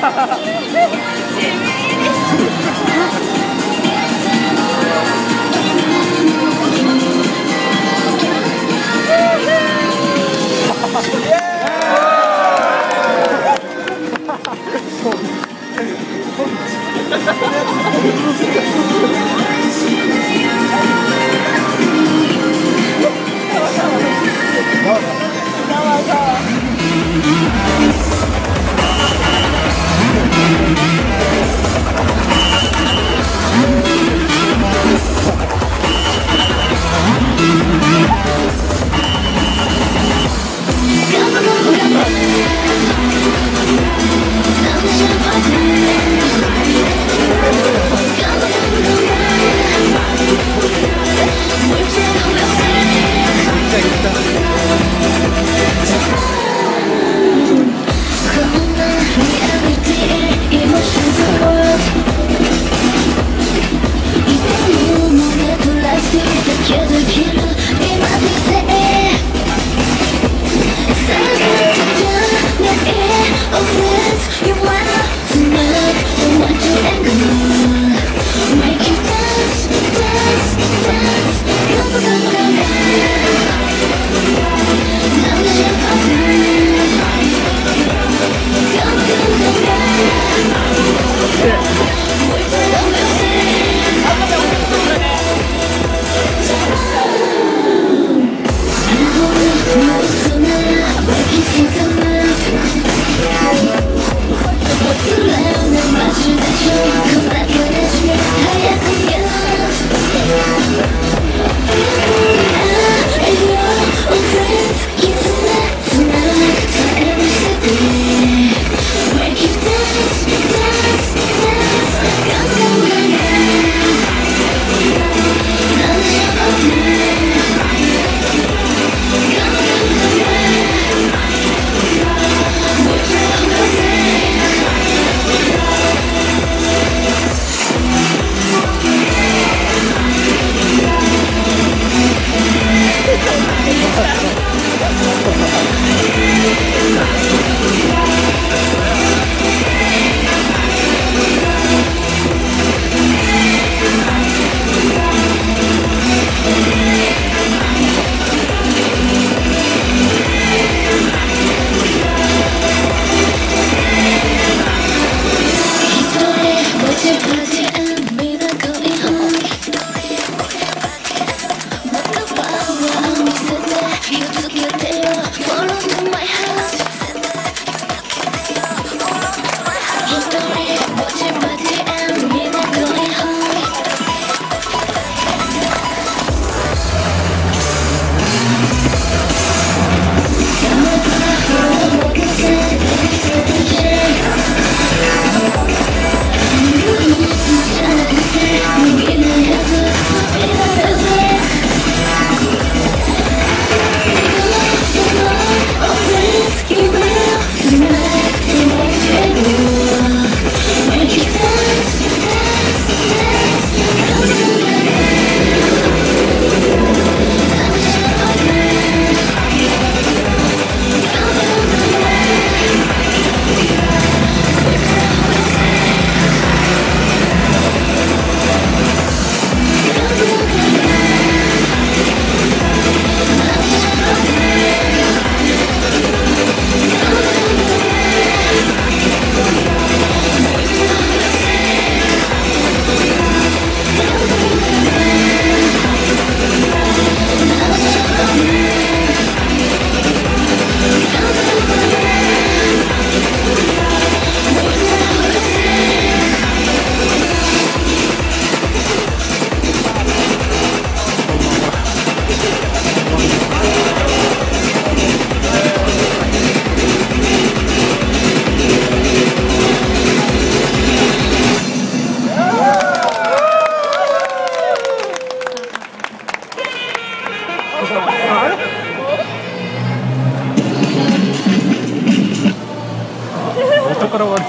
から終わり。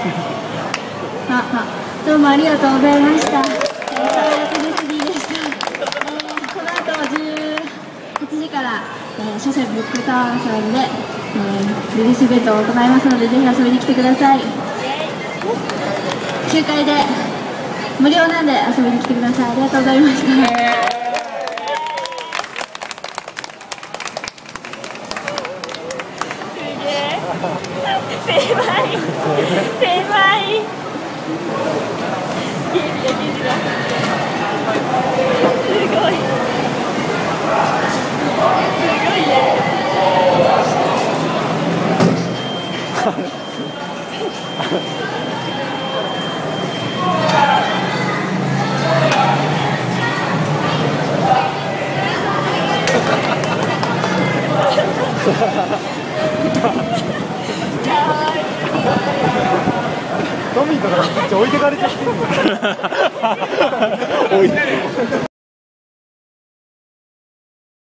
どうもありがとうございました。LSD でした。この後18時から、初戦ブックタワーさんで、リリースイベントを行いますので、ぜひ遊びに来てください。 9階で無料なんで遊びに来てください。ありがとうございました。 狭い狭い。すごい。 トミーとかめっちゃ置いてかれちゃってる。置いてる。